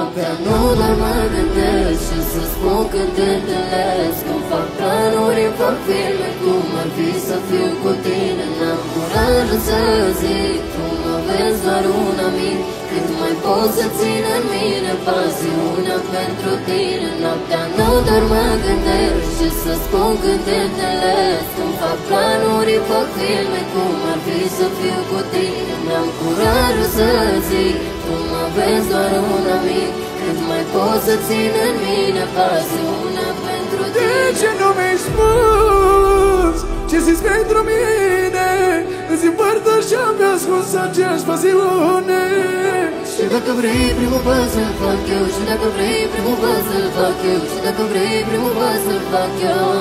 Noaptea nu doar mă gândesc și să spun când te întâlnesc. Când fac planuri, fac filme, cum ar fi să fiu cu tine. N-am curajul să zic, tu mă vezi doar un amic. Cât mai pot să țin în mine pasiunea pentru tine. Noaptea nu doar mă gândesc și să spun când te întâlnesc. Când fac planuri, fac filme, cum ar fi să fiu cu tine. N-am curajul să zic, tu mă vezi doar un amic. Cât mai pot să țin în mine pasiunea pentru tine. De ce nu mi-ai spus ce simți pentru mine? Îți împărtășeam pe ascuns aceeași pasiune. Și dacă vrei primul pas să-l fac eu, și dacă vrei primul pas să-l fac eu, și dacă vrei primul pas să-l fac eu.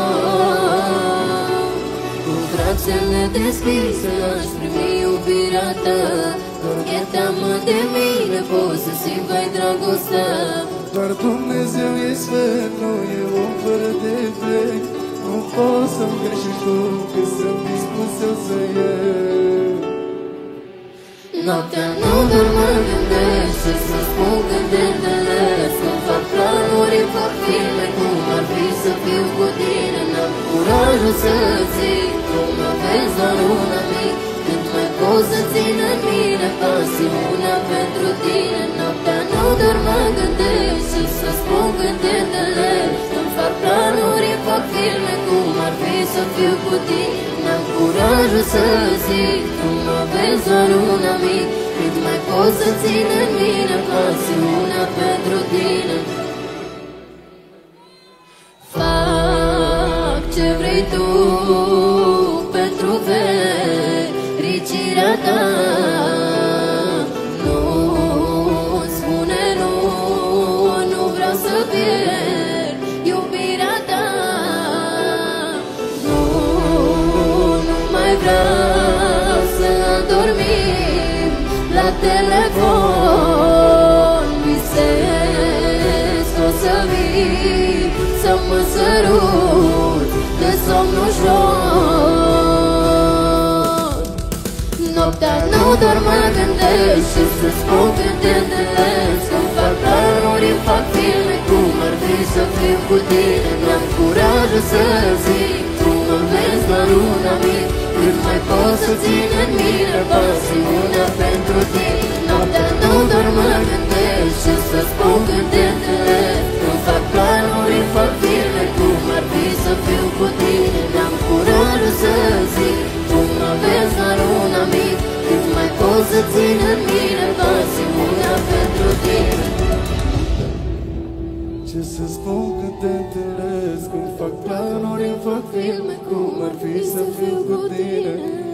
Cu drag semne deschise aș primi iubirea ta. Doar că teamă de mine poți să simt mai dragostea. Doar Dumnezeu e sfânt, nu e om fără defect. Nu poți să-mi greșești tu, că sunt dispus eu să iert. Noaptea nu doar mă gândesc și să spun când te întâlnesc. Când fac planuri, fac filme, cum ar fi să fiu cu tine. N-am curajul să zic, tu mă vezi doar un amic. Cât mai pot să țin în mine pasiunea pentru tine. Noaptea nu doar mă gândesc și să spun când te întâlnesc. Când fac planuri, fac filme, cum ar fi să fiu cu tine. N-am curajul să zic, tu mă vezi doar un amic. Cât mai pot să țin în mine pasiunea pentru tine. Fac ce vrei tu pentru fericirea ta. Nu spune nu, nu vreau să pierd iubirea ta. Nu mai vreau să adormim la telefon. Visez că o să vii să mă sărut de somn ușor. Noaptea nu doar mă gândesc și să spun când te întâlnesc. Când fac planuri, fac filme, cum ar fi să fiu cu tine. N-am curajul să zic, tu mă vezi doar un amic. Cât mai pot să țin în mine pasiunea pentru tine. Noaptea nu doar mă gândesc și să spun când te întâlnesc. Când fac planuri, fac filme, cum ar fi să fiu cu tine. N-am curajul să zic, tu mă vezi doar un amic. Cât mai pot să țin în mine pasiunea pentru tine. Ce să spun când te întâlnesc? Când fac planuri, fac filme, cum ar fi să fiu cu tine.